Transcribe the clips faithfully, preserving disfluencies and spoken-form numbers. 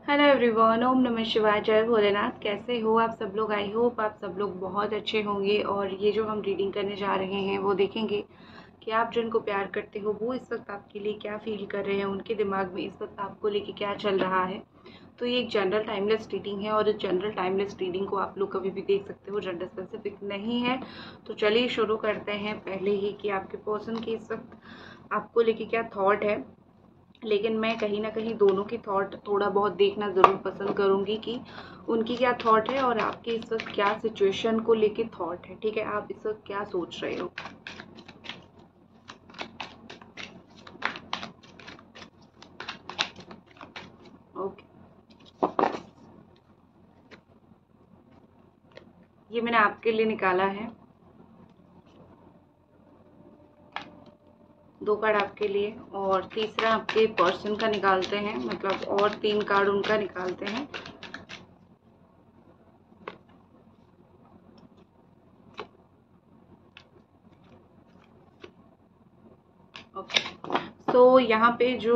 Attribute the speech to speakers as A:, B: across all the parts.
A: Hello everyone, ओम नमः शिवाय, जय भोलेनाथ। कैसे हो आप सब लोग? आई होप आप सब लोग बहुत अच्छे होंगे। और ये जो हम रीडिंग करने जा रहे हैं वो देखेंगे कि आप जिनको प्यार करते हो वो इस वक्त आपके लिए क्या फील कर रहे हैं, उनके दिमाग में इस वक्त आपको लेके क्या चल रहा है। तो ये एक जनरल टाइमलेस रीडिंग है और इस जनरल टाइमलेस रीडिंग को आप लोग कभी भी देख सकते हो, जेंडर स्पेसिफिक नहीं है। तो चलिए शुरू करते हैं पहले ही कि आपके पर्सन की इस वक्त आपको लेके क्या थॉट है। लेकिन मैं कहीं ना कहीं दोनों की थॉट थोड़ा बहुत देखना ज़रूर पसंद करूंगी कि उनकी क्या थॉट है और आपके इस वक्त क्या सिचुएशन को लेके थॉट है। ठीक है, आप इस वक्त क्या सोच रहे हो। ओके, ये मैंने आपके लिए निकाला है। दो कार्ड आपके लिए और तीसरा आपके पर्सन का निकालते हैं, मतलब और तीन कार्ड उनका निकालते हैं। ओके, सो यहाँ पे जो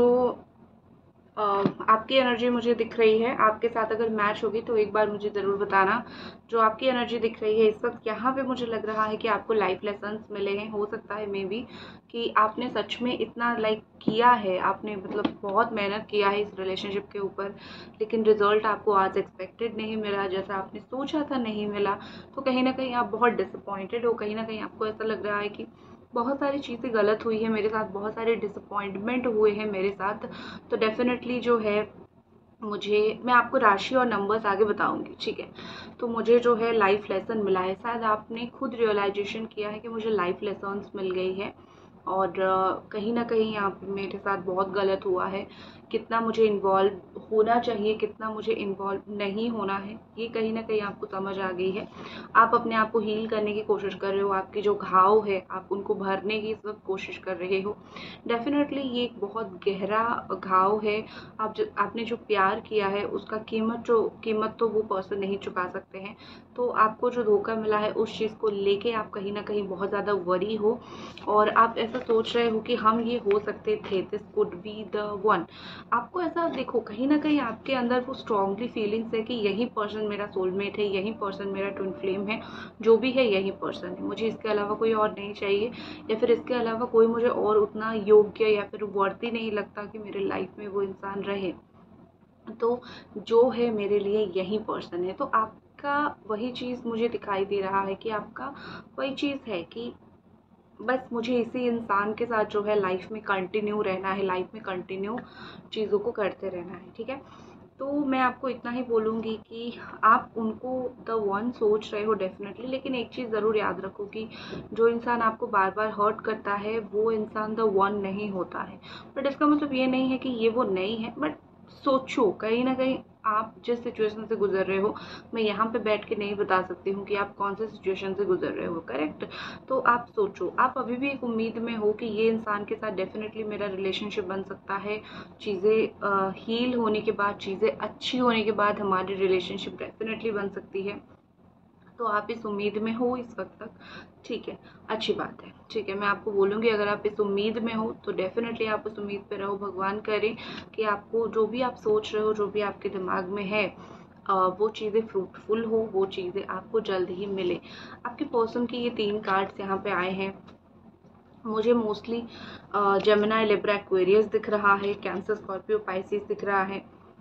A: अ, आपकी एनर्जी मुझे दिख रही है, आपके साथ अगर मैच होगी तो एक बार मुझे ज़रूर बताना। जो आपकी एनर्जी दिख रही है इस वक्त यहाँ पे मुझे लग रहा है कि आपको लाइफ लेसन्स मिले हैं। हो सकता है मे बी कि आपने सच में इतना लाइक किया है, आपने मतलब बहुत मेहनत किया है इस रिलेशनशिप के ऊपर, लेकिन रिजल्ट आपको आज एक्सपेक्टेड नहीं मिला, जैसा आपने सोचा था नहीं मिला। तो कहीं ना कहीं आप बहुत डिसअपॉइंटेड हो, कहीं ना कहीं आपको ऐसा लग रहा है कि बहुत सारी चीज़ें गलत हुई है मेरे साथ, बहुत सारे डिसअपॉइंटमेंट हुए हैं मेरे साथ। तो डेफिनेटली जो है मुझे, मैं आपको राशि और नंबर्स आगे बताऊंगी, ठीक है। तो मुझे जो है लाइफ लेसन मिला है, शायद आपने खुद रियलाइजेशन किया है कि मुझे लाइफ लेसन्स मिल गई है। और अ, कहीं ना कहीं यहाँ पे मेरे साथ बहुत गलत हुआ है। कितना मुझे इन्वॉल्व होना चाहिए, कितना मुझे इन्वॉल्व नहीं होना है, ये कहीं ना कहीं आपको समझ आ गई है। आप अपने आप को हील करने की कोशिश कर रहे हो, आपके जो घाव है आप उनको भरने की इस वक्त कोशिश कर रहे हो। डेफिनेटली ये एक बहुत गहरा घाव है। आप जो आपने जो प्यार किया है उसका कीमत जो कीमत तो वो पर्सन नहीं चुका सकते हैं। तो आपको जो धोखा मिला है उस चीज़ को लेके आप कहीं ना कहीं बहुत ज़्यादा वरी हो और आप ऐसा सोच रहे हो कि हम ये हो सकते थे, this could be the one. आपको ऐसा देखो, कहीं ना कहीं आपके अंदर वो स्ट्रांगली फीलिंग्स है कि यही पर्सन मेरा सोलमेट है, यही पर्सन मेरा ट्विन फ्लेम है, जो भी है यही पर्सन है, मुझे इसके अलावा कोई और नहीं चाहिए, या फिर इसके अलावा कोई मुझे और उतना योग्य या फिर वर्दी नहीं लगता कि मेरे लाइफ में वो इंसान रहे। तो जो है मेरे लिए यही पर्सन है। तो आपका वही चीज़ मुझे दिखाई दे रहा है कि आपका वही चीज़ है कि बस मुझे इसी इंसान के साथ जो है लाइफ में कंटिन्यू रहना है, लाइफ में कंटिन्यू चीज़ों को करते रहना है, ठीक है। तो मैं आपको इतना ही बोलूँगी कि आप उनको द वन सोच रहे हो डेफिनेटली, लेकिन एक चीज़ ज़रूर याद रखो कि जो इंसान आपको बार बार हर्ट करता है वो इंसान द वन नहीं होता है। बट इसका मतलब ये नहीं है कि ये वो नहीं है, बट सोचो कहीं ना कहीं आप जिस सिचुएशन से गुजर रहे हो, मैं यहाँ पे बैठ के नहीं बता सकती हूँ कि आप कौन से सिचुएशन से गुजर रहे हो, करेक्ट। तो आप सोचो, आप अभी भी एक उम्मीद में हो कि ये इंसान के साथ डेफिनेटली मेरा रिलेशनशिप बन सकता है। चीज़ें हील होने के बाद, चीज़ें अच्छी होने के बाद हमारी रिलेशनशिप डेफिनेटली बन सकती है। तो आप इस उम्मीद में हो इस वक्त तक, ठीक है, अच्छी बात है, ठीक है। मैं आपको बोलूँगी अगर आप इस उम्मीद में हो तो डेफिनेटली आप उस उम्मीद पे रहो। भगवान करे कि आपको जो भी आप सोच रहे हो, जो भी आपके दिमाग में है, अ, वो चीज़ें फ्रूटफुल हो, वो चीज़ें आपको जल्द ही मिले। आपके पर्सन की ये तीन कार्ड्स यहाँ पे आए हैं। मुझे मोस्टली जेमिनी, लिब्रा, एक्वेरियस दिख रहा है, कैंसर, स्कॉर्पियो, पाइसिस दिख रहा है,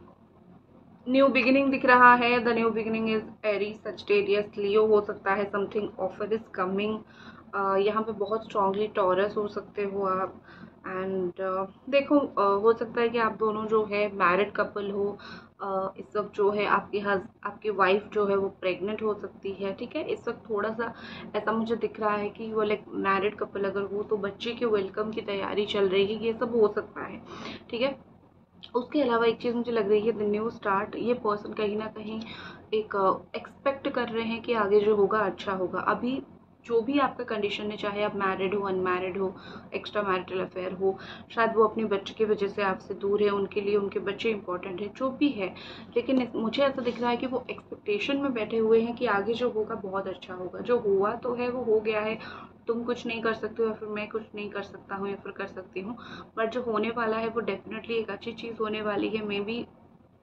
A: न्यू बिगिनिंग दिख रहा है। The new beginning is Aries, Sagittarius, Leo हो सकता है, समथिंग ऑफर इज कमिंग। यहाँ पे बहुत स्ट्रांगली टॉरस हो सकते हो आप। एंड uh, देखो, uh, हो सकता है कि आप दोनों जो है मैरिड कपल हो। uh, इस वक्त जो है आपकी हज आपकी वाइफ जो है वो प्रेग्नेंट हो सकती है, ठीक है। इस वक्त थोड़ा सा ऐसा मुझे दिख रहा है कि वो लाइक मैरिड कपल अगर हो तो बच्चे के वेलकम की तैयारी चल रही है, ये सब हो सकता है, ठीक है। उसके अलावा एक चीज़ मुझे लग रही है, द न्यू स्टार्ट, ये पर्सन कहीं ना कहीं एक एक्सपेक्ट कर रहे हैं कि आगे जो होगा अच्छा होगा। अभी जो भी आपका कंडीशन है, चाहे आप मैरिड हो, अनमैरिड हो, एक्स्ट्रा मैरिटल अफेयर हो, शायद वो अपने बच्चे की वजह से आपसे दूर है, उनके लिए उनके बच्चे इंपॉर्टेंट है, जो भी है, लेकिन इस- मुझे ऐसा दिख रहा है कि वो एक्सपेक्टेशन में बैठे हुए हैं कि आगे जो होगा बहुत अच्छा होगा। जो हुआ तो है वो हो गया है, तुम कुछ नहीं कर सकते हो या फिर मैं कुछ नहीं कर सकता हूँ या फिर कर सकती हूँ, बट जो होने वाला है वो डेफिनेटली एक अच्छी चीज़ होने वाली है। मे बी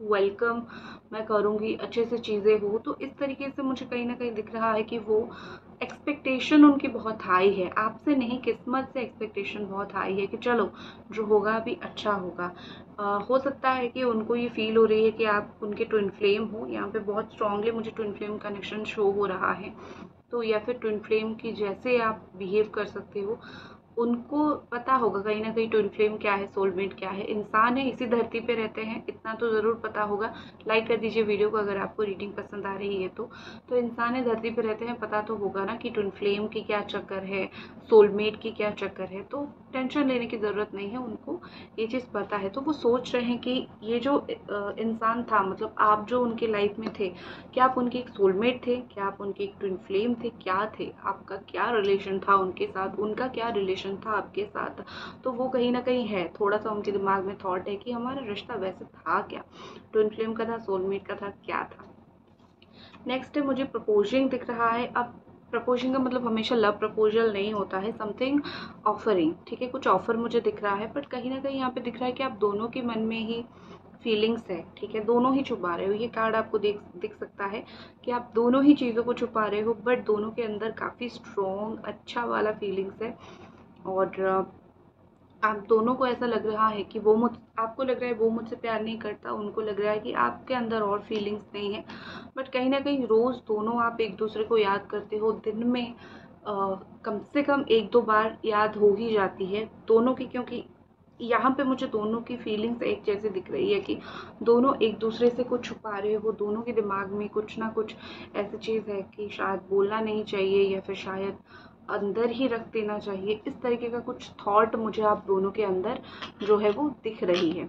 A: वेलकम मैं करूँगी, अच्छे से चीज़ें हो। तो इस तरीके से मुझे कहीं ना कहीं दिख रहा है कि वो एक्सपेक्टेशन उनकी बहुत हाई है, आपसे नहीं किस्मत से एक्सपेक्टेशन बहुत हाई है कि चलो जो होगा अभी अच्छा होगा। आ, हो सकता है कि उनको ये फील हो रही है कि आप उनके ट्विन फ्लेम हो। यहाँ पे बहुत स्ट्रांगली मुझे ट्विन फ्लेम कनेक्शन शो हो रहा है। तो या फिर ट्विन फ्लेम की जैसे आप बिहेव कर सकते हो, उनको पता होगा कहीं ना कहीं ट्विन फ्लेम क्या है, सोलमेट क्या है। इंसान है, इसी धरती पे रहते हैं, इतना तो ज़रूर पता होगा। लाइक कर दीजिए वीडियो को अगर आपको रीडिंग पसंद आ रही है तो तो इंसान है, धरती पे रहते हैं, पता तो होगा ना कि ट्विन फ्लेम की क्या चक्कर है, सोलमेट की क्या चक्कर है। तो टेंशन लेने की ज़रूरत नहीं है, उनको ये चीज़ पता है। तो वो सोच रहे हैं कि ये जो इंसान था, मतलब आप जो उनकी लाइफ में थे, क्या आप उनके एक सोलमेट थे, क्या आप उनके एक ट्विन फ्लेम थे, क्या थे, आपका क्या रिलेशन था उनके साथ, उनका क्या रिलेशन था आपके साथ। तो वो कहीं ना कहीं है, थोड़ा सा उनके दिमाग में थॉट है कि हमारा रिश्ता वैसे था क्या, ट्विन फ्लेम का था, सोलमेट का था, क्या था। नेक्स्ट है मुझे प्रपोजिंग दिख रहा है। अब प्रपोजिंग का मतलब हमेशा लव प्रपोजल नहीं होता है, समथिंग ऑफरिंग, ठीक है, कुछ ऑफर मुझे दिख रहा है। बट कहीं ना कहीं यहाँ पे दिख रहा है कि आप दोनों के मन में ही फीलिंग्स है, ठीक है, दोनों ही छुपा रहे हो। ये कार्ड आपको देख दिख सकता है कि आप दोनों ही चीज़ों को छुपा रहे हो, बट दोनों के अंदर काफ़ी स्ट्रॉन्ग अच्छा वाला फीलिंग्स है। और आप दोनों को ऐसा लग रहा है कि वो मुझ आपको लग रहा है वो मुझसे प्यार नहीं करता, उनको लग रहा है कि आपके अंदर और फीलिंग्स नहीं है। बट कहीं ना कहीं रोज़ दोनों आप एक दूसरे को याद करते हो, दिन में आ, कम से कम एक दो बार याद हो ही जाती है दोनों की, क्योंकि यहाँ पे मुझे दोनों की फीलिंग्स एक जैसे दिख रही है कि दोनों एक दूसरे से कुछ छुपा रहे हो, दोनों के दिमाग में कुछ ना कुछ ऐसी चीज़ है कि शायद बोलना नहीं चाहिए या फिर शायद अंदर ही रख देना चाहिए। इस तरीके का कुछ थॉट मुझे आप दोनों के अंदर जो है वो दिख रही है,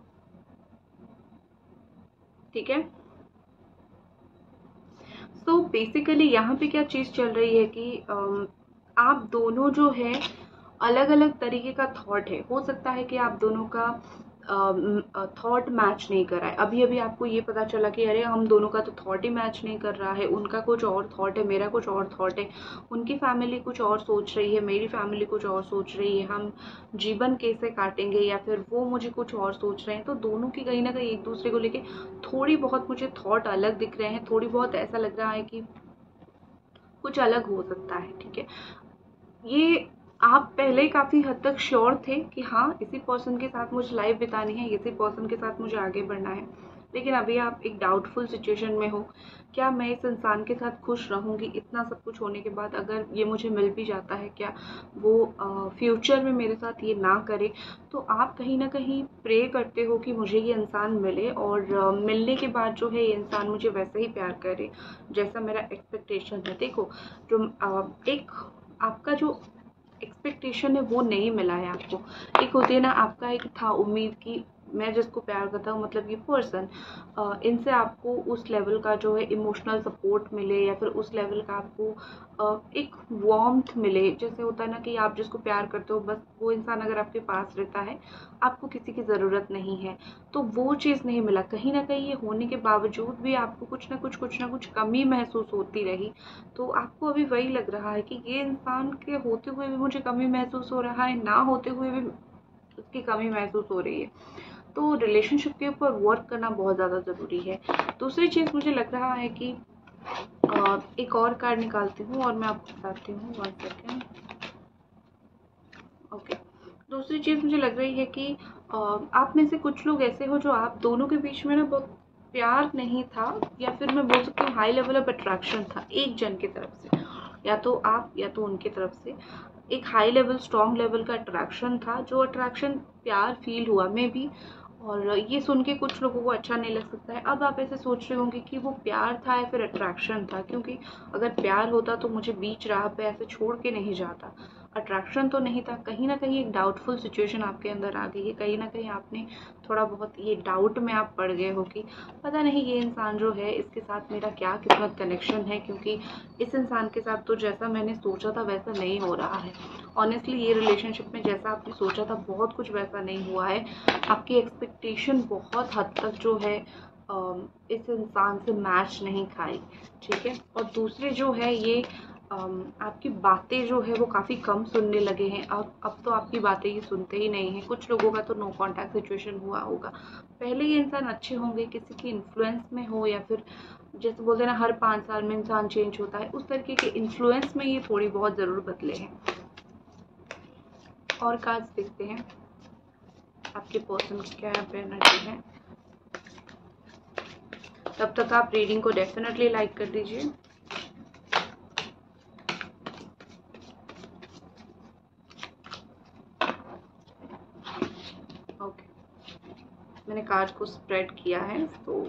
A: ठीक है। सो बेसिकली यहाँ पे क्या चीज़ चल रही है कि आप दोनों जो है अलग अलग तरीके का थॉट है। हो सकता है कि आप दोनों का थॉट मैच नहीं कर रहा है। अभी अभी आपको ये पता चला कि अरे हम दोनों का तो थॉट ही मैच नहीं कर रहा है, उनका कुछ और थॉट है, मेरा कुछ और थॉट है, उनकी फैमिली कुछ और सोच रही है, मेरी फैमिली कुछ और सोच रही है, हम जीवन कैसे काटेंगे, या फिर वो मुझे कुछ और सोच रहे हैं। तो दोनों की कहीं ना कहीं एक दूसरे को लेके थोड़ी बहुत मुझे थॉट अलग दिख रहे हैं, थोड़ी बहुत ऐसा लग रहा है कि कुछ अलग हो सकता है, ठीक है। ये आप पहले काफ़ी हद तक श्योर थे कि हाँ इसी पर्सन के साथ मुझे लाइफ बितानी है, इसी पर्सन के साथ मुझे आगे बढ़ना है। लेकिन अभी आप एक डाउटफुल सिचुएशन में हो, क्या मैं इस इंसान के साथ खुश रहूँगी इतना सब कुछ होने के बाद, अगर ये मुझे मिल भी जाता है, क्या वो फ्यूचर में मेरे साथ ये ना करे। तो आप कहीं ना कहीं प्रे करते हो कि मुझे ये इंसान मिले, और आ, मिलने के बाद जो है ये इंसान मुझे वैसे ही प्यार करे जैसा मेरा एक्सपेक्टेशन है। देखो जो आ, एक आपका जो एक्सपेक्टेशन है वो नहीं मिला है आपको। एक होती है ना, आपका एक था उम्मीद की मैं जिसको प्यार करता हूँ, मतलब ये पर्सन, इनसे आपको उस लेवल का जो है इमोशनल सपोर्ट मिले, या फिर उस लेवल का आपको अ, एक वार्मथ मिले। जैसे होता है ना कि आप जिसको प्यार करते हो, बस वो इंसान अगर आपके पास रहता है, आपको किसी की ज़रूरत नहीं है। तो वो चीज़ नहीं मिला। कहीं ना कहीं ये होने के बावजूद भी आपको कुछ ना कुछ कुछ ना कुछ कमी महसूस होती रही। तो आपको अभी वही लग रहा है कि ये इंसान के होते हुए भी मुझे कमी महसूस हो रहा है, ना होते हुए भी उसकी कमी महसूस हो रही है। तो रिलेशनशिप के ऊपर वर्क करना बहुत ज़्यादा ज़रूरी है। दूसरी चीज़ मुझे लग रहा है कि आ, एक और कार्ड निकालती हूँ और मैं आपको बताती हूँ, वन सेकेंड। ओके, दूसरी चीज़ मुझे लग रही है कि आ, आप में से कुछ लोग ऐसे हो जो आप दोनों के बीच में ना बहुत प्यार नहीं था, या फिर मैं बोल सकती हूँ हाई लेवल ऑफ अट्रैक्शन था एक जन की तरफ से, या तो आप या तो उनकी तरफ से एक हाई लेवल स्ट्रॉन्ग लेवल का अट्रैक्शन था, जो अट्रैक्शन प्यार फील हुआ मे बी। और ये सुन के कुछ लोगों को अच्छा नहीं लग सकता है। अब आप ऐसे सोच रहे होंगे कि वो प्यार था या फिर अट्रैक्शन था, क्योंकि अगर प्यार होता तो मुझे बीच राह पे ऐसे छोड़ के नहीं जाता। अट्रैक्शन तो नहीं था। कहीं ना कहीं एक डाउटफुल सिचुएशन आपके अंदर आ गई है, कहीं ना कहीं आपने थोड़ा बहुत ये डाउट में आप पड़ गए हो कि पता नहीं ये इंसान जो है इसके साथ मेरा क्या किस्मत कनेक्शन है, क्योंकि इस इंसान के साथ तो जैसा मैंने सोचा था वैसा नहीं हो रहा है। ऑनेस्टली ये रिलेशनशिप में जैसा आपने सोचा था बहुत कुछ वैसा नहीं हुआ है। आपकी एक्सपेक्टेशन बहुत हद तक जो है इस इंसान से मैच नहीं खाई, ठीक है। और दूसरे जो है ये अम, आपकी बातें जो है वो काफ़ी कम सुनने लगे हैं। अब अब तो आपकी बातें ही सुनते ही नहीं हैं। कुछ लोगों का तो नो कांटेक्ट सिचुएशन हुआ होगा। पहले ये इंसान अच्छे होंगे, किसी की इन्फ्लुएंस में हो, या फिर जैसे बोलते हैं ना हर पाँच साल में इंसान चेंज होता है, उस तरीके के इन्फ्लुएंस में ये थोड़ी बहुत ज़रूर बदले हैं। और कार्ड्स देखते हैं आपके पर्सन की क्या यहाँ पे एनर्जी है। तब तक आप रीडिंग को डेफिनेटली लाइक कर दीजिए। ओके, मैंने कार्ड को स्प्रेड किया है, तो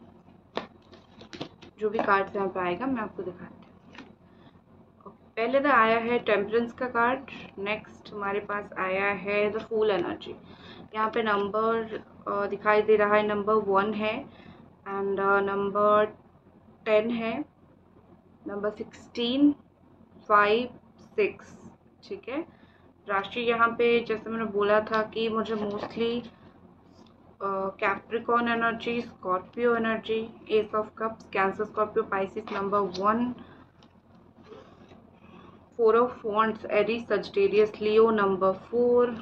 A: जो भी कार्ड यहाँ पे आएगा मैं आपको दिखाती हूँ। पहले तो आया है टेम्परेंस का कार्ड। नेक्स्ट हमारे पास आया है द फूल एनर्जी। यहाँ पे नंबर दिखाई दे रहा है, नंबर वन है एंड नंबर टेन है, नंबर सिक्सटीन, फाइव, सिक्स। ठीक है, राशि यहाँ पे जैसे मैंने बोला था कि मुझे mostly Capricorn energy, Scorpio energy, ace of cups, Cancer, Scorpio, Pisces number one, four of wands, Aries, Sagittarius, Leo number four,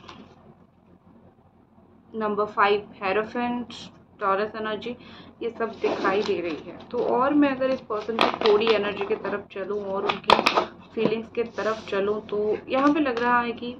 A: number five hierophant, Taurus energy, ये सब दिखाई दे रही है। तो और मैं अगर इस पर्सन की थोड़ी एनर्जी की तरफ चलूँ और उनकी फीलिंग्स के तरफ चलूँ, तो यहाँ पे लग रहा है कि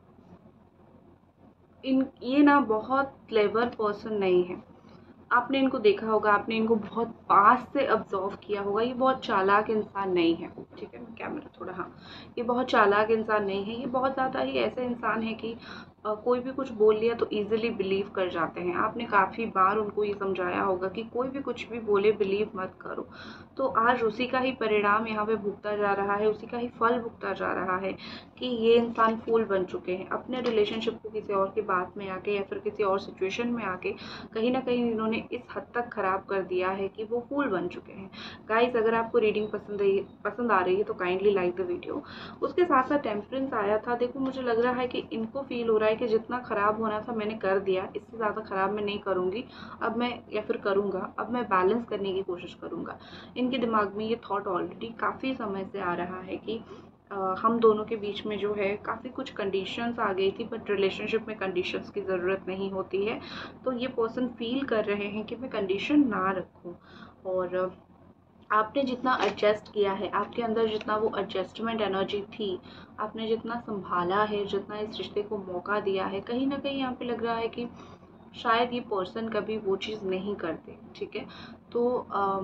A: इन ये ना बहुत क्लेवर पर्सन नहीं है। आपने इनको देखा होगा, आपने इनको बहुत पास से ऑब्जर्व किया होगा। ये बहुत चालाक इंसान नहीं है। ठीक है, मैं कैमरा थोड़ा, हाँ, ये बहुत चालाक इंसान नहीं है। ये बहुत ज़्यादा ही ऐसे इंसान है कि आ, कोई भी कुछ बोल लिया तो इजीली बिलीव कर जाते हैं। आपने काफ़ी बार उनको ये समझाया होगा कि कोई भी कुछ भी बोले बिलीव मत करो। तो आज उसी का ही परिणाम यहाँ पे भुगता जा रहा है, उसी का ही फल भुगता जा रहा है कि ये इंसान फूल बन चुके हैं। अपने रिलेशनशिप को किसी और की बात में आके या फिर किसी और सिचुएशन में आके कहीं ना कहीं इन्होंने इस हद तक खराब कर दिया है कि वो फूल बन चुके हैं। गाइस, अगर आपको रीडिंग पसंद है पसंद आ रही है तो काइंडली लाइक द वीडियो। उसके साथ साथ टेम्परेंस आया था। देखो, मुझे लग रहा है कि इनको फील हो रहा है कि जितना खराब होना था मैंने कर दिया, इससे ज़्यादा खराब मैं नहीं करूँगी अब मैं, या फिर करूँगा अब मैं बैलेंस करने की कोशिश करूँगा। इनके दिमाग में ये थॉट ऑलरेडी काफ़ी समय से आ रहा है कि Uh, हम दोनों के बीच में जो है काफ़ी कुछ कंडीशंस आ गई थी, बट रिलेशनशिप में कंडीशंस की ज़रूरत नहीं होती है। तो ये पर्सन फील कर रहे हैं कि मैं कंडीशन ना रखूं, और आपने जितना एडजस्ट किया है, आपके अंदर जितना वो एडजस्टमेंट एनर्जी थी, आपने जितना संभाला है, जितना इस रिश्ते को मौका दिया है, कहीं ना कहीं यहाँ पे लग रहा है कि शायद ये पर्सन कभी वो चीज़ नहीं करते। ठीक है, तो आ,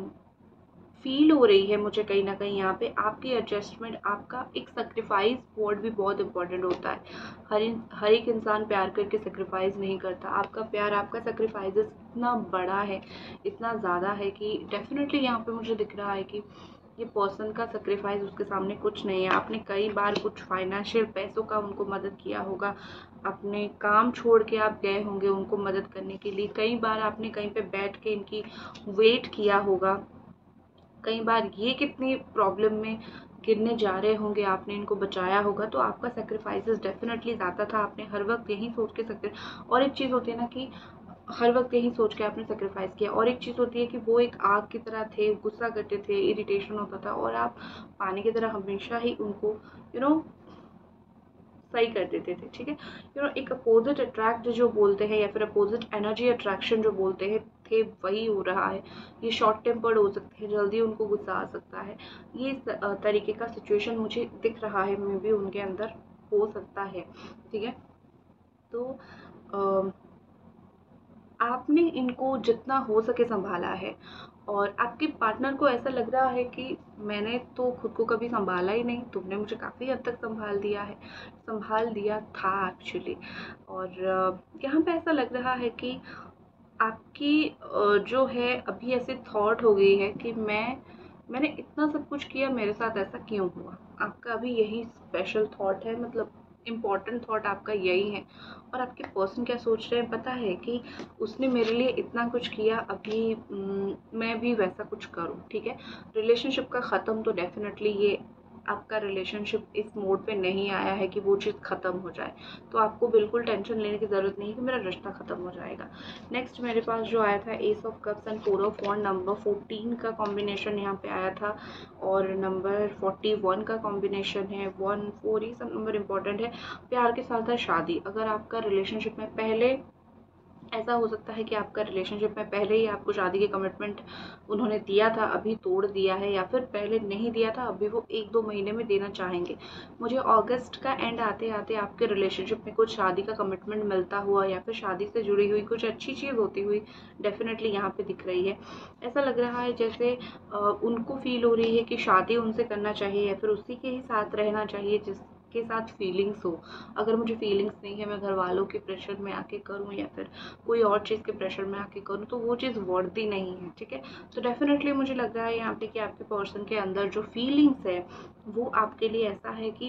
A: फील हो रही है मुझे कहीं ना कहीं यहाँ पे आपकी एडजस्टमेंट, आपका एक सेक्रीफाइस वर्ड भी बहुत इंपॉर्टेंट होता है। हर हर एक इंसान प्यार करके सेक्रीफाइस नहीं करता। आपका प्यार, आपका सेक्रीफाइस इतना बड़ा है, इतना ज़्यादा है कि डेफिनेटली यहाँ पे मुझे दिख रहा है कि ये पर्सन का सेक्रीफाइस उसके सामने कुछ नहीं है। आपने कई बार कुछ फाइनेंशियल पैसों का उनको मदद किया होगा, अपने काम छोड़ के आप गए होंगे उनको मदद करने के लिए। कई बार आपने कहीं पे बैठ के इनकी वेट किया होगा। कई बार ये कितनी प्रॉब्लम में गिरने जा रहे होंगे, आपने इनको बचाया होगा। तो आपका सेक्रीफाइसेस डेफिनेटली ज़्यादा था। आपने हर वक्त यही सोच के सक्री और एक चीज़ होती है ना कि हर वक्त यही सोच के आपने सेक्रीफाइस किया, और एक चीज़ होती है कि वो एक आग की तरह थे, गुस्सा करते थे, इरिटेशन होता था, और आप पानी की तरह हमेशा ही उनको यू नो सही कर देते थे। ठीक है, यू नो एक अपोजिट अट्रैक्ट जो बोलते हैं, या फिर अपोजिट एनर्जी अट्रैक्शन जो बोलते हैं, थे वही हो रहा है। ये शॉर्ट टेम्पर्ड हो सकते हैं, जल्दी उनको गुस्सा आ सकता है। ये तरीके का सिचुएशन मुझे दिख रहा है, मे भी उनके अंदर हो सकता है। ठीक है, तो आ, आपने इनको जितना हो सके संभाला है, और आपके पार्टनर को ऐसा लग रहा है कि मैंने तो खुद को कभी संभाला ही नहीं, तुमने मुझे काफ़ी हद तक संभाल दिया है, संभाल दिया था एक्चुअली। और यहाँ पे ऐसा लग रहा है कि आपकी जो है अभी ऐसे थॉट हो गई है कि मैं मैंने इतना सब कुछ किया, मेरे साथ ऐसा क्यों हुआ। आपका अभी यही स्पेशल थॉट है, मतलब इम्पॉर्टेंट थॉट आपका यही है। और आपके पर्सन क्या सोच रहे हैं पता है कि उसने मेरे लिए इतना कुछ किया, अभी न, मैं भी वैसा कुछ करूं। ठीक है, रिलेशनशिप का ख़त्म तो डेफिनेटली ये आपका रिलेशनशिप इस मोड पे नहीं आया है कि वो चीज़ ख़त्म हो जाए, तो आपको बिल्कुल टेंशन लेने की ज़रूरत नहीं है कि मेरा रिश्ता ख़त्म हो जाएगा। नेक्स्ट मेरे पास जो आया था ace of cups and four of wand, number fourteen का कॉम्बिनेशन यहाँ पे आया था और नंबर फोर्टी वन का कॉम्बिनेशन है। वन फोर ही सब नंबर इंपॉर्टेंट है। प्यार के साथ है शादी। अगर आपका रिलेशनशिप में पहले ऐसा हो सकता है कि आपका रिलेशनशिप में पहले ही आपको शादी के कमिटमेंट उन्होंने दिया था, अभी तोड़ दिया है, या फिर पहले नहीं दिया था, अभी वो एक दो महीने में देना चाहेंगे। मुझे अगस्त का एंड आते आते आपके रिलेशनशिप में कुछ शादी का कमिटमेंट मिलता हुआ या फिर शादी से जुड़ी हुई कुछ अच्छी चीज़ होती हुई डेफिनेटली यहाँ पे दिख रही है। ऐसा लग रहा है जैसे आ, उनको फील हो रही है कि शादी उनसे करना चाहिए या फिर उसी के ही साथ रहना चाहिए जिस के साथ फीलिंग्स हो। अगर मुझे फीलिंग्स नहीं है, मैं घर वालों के प्रेशर में आके करूँ या फिर कोई और चीज़ के प्रेशर में आके करूँ, तो वो चीज़ वर्दी नहीं है। ठीक है, तो डेफिनेटली मुझे लग रहा है यहाँ पे कि आपके पर्सन के अंदर जो फीलिंग्स है वो आपके लिए ऐसा है कि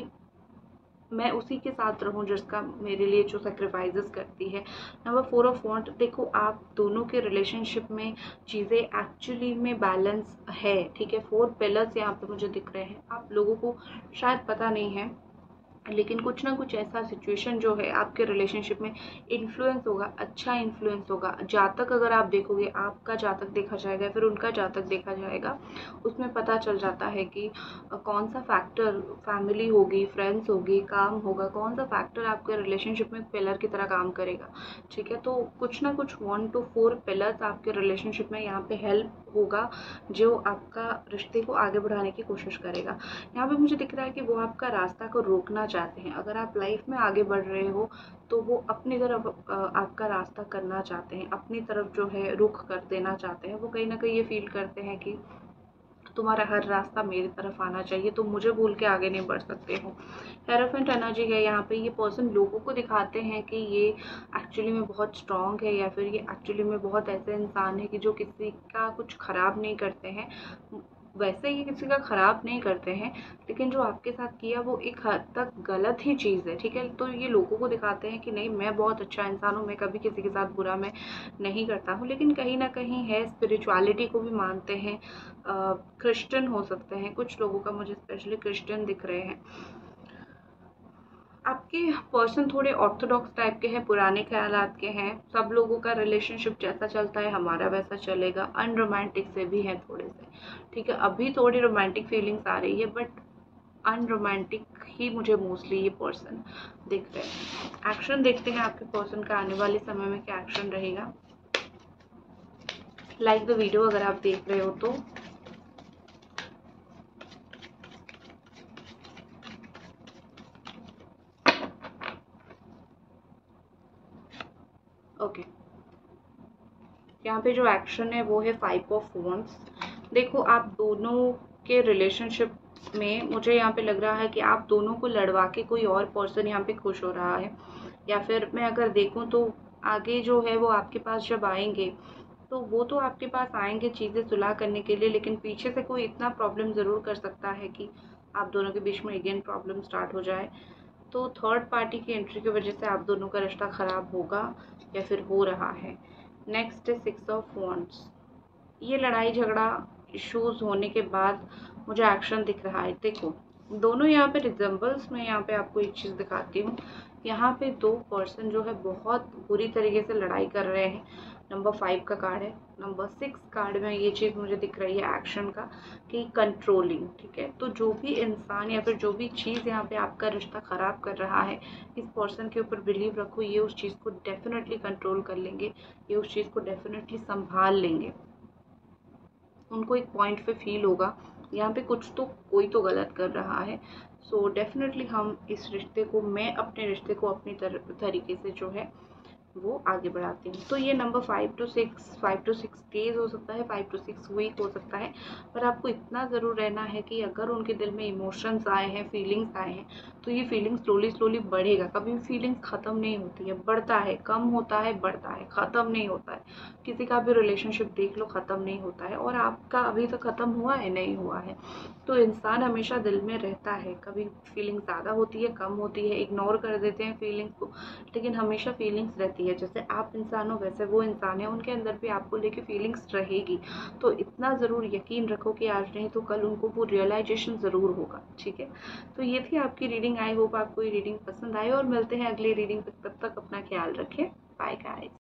A: मैं उसी के साथ रहूं जिसका मेरे लिए जो सेक्रीफाइसेस करती है। नंबर फोर ऑफ वॉन्ट, देखो आप दोनों के रिलेशनशिप में चीज़ें एक्चुअली में बैलेंस है। ठीक है, फोर पिलर्स यहाँ पे मुझे दिख रहे हैं। आप लोगों को शायद पता नहीं है, लेकिन कुछ ना कुछ ऐसा सिचुएशन जो है आपके रिलेशनशिप में इन्फ्लुएंस होगा, अच्छा इन्फ्लुएंस होगा। जातक अगर आप देखोगे, आपका जातक देखा जाएगा फिर उनका जातक देखा जाएगा, उसमें पता चल जाता है कि कौन सा फैक्टर, फैमिली होगी, फ्रेंड्स होगी, काम होगा, कौन सा फैक्टर आपके रिलेशनशिप में पिलर की तरह काम करेगा। ठीक है, तो कुछ ना कुछ वन टू फोर पिलर्स आपके रिलेशनशिप में यहाँ पे हेल्प होगा जो आपका रिश्ते को आगे बढ़ाने की कोशिश करेगा। यहाँ पे मुझे दिख रहा है कि वो आपका रास्ता को रोकना चाहते हैं। अगर आप लाइफ में आगे बढ़ रहे हो तो वो अपनी तरफ आपका रास्ता करना चाहते हैं, अपनी तरफ जो है रुख कर देना चाहते हैं। वो कहीं ना कहीं ये फील करते हैं कि तुम्हारा हर रास्ता मेरी तरफ आना चाहिए, तुम मुझे भूल के आगे नहीं बढ़ सकते हो। हेरोफेंट एनर्जी है यहाँ पे। ये पर्सन लोगों को दिखाते हैं कि ये एक्चुअली में बहुत स्ट्रांग है या फिर ये एक्चुअली में बहुत ऐसे इंसान है कि जो किसी का कुछ खराब नहीं करते हैं। वैसे ये किसी का खराब नहीं करते हैं, लेकिन जो आपके साथ किया वो एक हद तक गलत ही चीज़ है। ठीक है, तो ये लोगों को दिखाते हैं कि नहीं मैं बहुत अच्छा इंसान हूँ, मैं कभी किसी के साथ बुरा मैं नहीं करता हूँ, लेकिन कहीं ना कहीं है, स्पिरिचुअलिटी को भी मानते हैं। क्रिश्चियन हो सकते हैं कुछ लोगों का, मुझे स्पेशली क्रिश्चियन दिख रहे हैं। आपके पर्सन थोड़े ऑर्थोडॉक्स टाइप के हैं, पुराने ख्यालात के हैं। सब लोगों का रिलेशनशिप जैसा चलता है हमारा वैसा चलेगा। अनरोमांटिक से भी हैं थोड़े से। ठीक है, अभी थोड़ी रोमांटिक फीलिंग्स आ रही है बट अनरोमांटिक ही मुझे मोस्टली ये पर्सन दिख रहे हैं। एक्शन देखते हैं आपके पर्सन का आने वाले समय में क्या एक्शन रहेगा। लाइक द वीडियो अगर आप देख रहे हो तो। Okay okay. यहाँ पे जो एक्शन है वो है फाइव ऑफ वॉन्ड्स। देखो आप दोनों के रिलेशनशिप में मुझे यहाँ पे लग रहा है कि आप दोनों को लड़वा के कोई और पर्सन यहाँ पे खुश हो रहा है, या फिर मैं अगर देखूँ तो आगे जो है वो आपके पास जब आएंगे तो वो तो आपके पास आएंगे चीज़ें सुलह करने के लिए, लेकिन पीछे से कोई इतना प्रॉब्लम ज़रूर कर सकता है कि आप दोनों के बीच में अगेन प्रॉब्लम स्टार्ट हो जाए। तो थर्ड पार्टी की एंट्री की वजह से आप दोनों का रिश्ता ख़राब होगा या फिर हो रहा है। नेक्स्ट है सिक्स ऑफ वॉन्ड्स। ये लड़ाई झगड़ा इश्यूज होने के बाद मुझे एक्शन दिख रहा है। देखो दोनों यहाँ पे रिजेंबल्स में, यहाँ पे आपको एक चीज़ दिखाती हूँ। यहाँ पे दो पर्सन जो है बहुत बुरी तरीके से लड़ाई कर रहे हैं। नंबर फाइव का कार्ड है। नंबर सिक्स कार्ड में ये चीज़ मुझे दिख रही है एक्शन का कि कंट्रोलिंग। ठीक है, तो जो भी इंसान या फिर जो भी चीज़ यहाँ पे आपका रिश्ता ख़राब कर रहा है, इस पर्सन के ऊपर बिलीव रखो, ये उस चीज़ को डेफिनेटली कंट्रोल कर लेंगे, ये उस चीज़ को डेफिनेटली संभाल लेंगे। उनको एक पॉइंट पे फील होगा यहाँ पे कुछ तो कोई तो गलत कर रहा है। सो so, डेफिनेटली हम इस रिश्ते को, मैं अपने रिश्ते को अपनी तरीके से जो है वो आगे बढ़ाती हूँ। तो ये number five two six five two six days हो सकता है, फाइव टू सिक्स वीक हो सकता है, पर आपको इतना ज़रूर रहना है कि अगर उनके दिल में इमोशंस आए हैं, फीलिंग्स आए हैं, तो ये फीलिंग्स स्लोली स्लोली बढ़ेगा। कभी भी फीलिंग्स ख़त्म नहीं होती है, बढ़ता है, कम होता है, बढ़ता है, ख़त्म नहीं होता है। किसी का भी रिलेशनशिप देख लो, ख़त्म नहीं होता है, और आपका अभी तक ख़त्म हुआ है नहीं हुआ है। तो इंसान हमेशा दिल में रहता है, कभी फीलिंग्स ज़्यादा होती है, कम होती है, इग्नोर कर देते हैं फीलिंग्स को, लेकिन हमेशा फीलिंग्स रहती है। है। जैसे आप इंसान हो वैसे वो इंसान है, उनके अंदर भी आपको लेके फीलिंग्स रहेगी। तो इतना ज़रूर यकीन रखो कि आज नहीं तो कल उनको वो रियलाइजेशन ज़रूर होगा। ठीक है, तो ये थी आपकी रीडिंग। आई होप आपको ये रीडिंग पसंद आए और मिलते हैं अगली रीडिंग तक। तब तक अपना ख्याल रखें। Bye guys.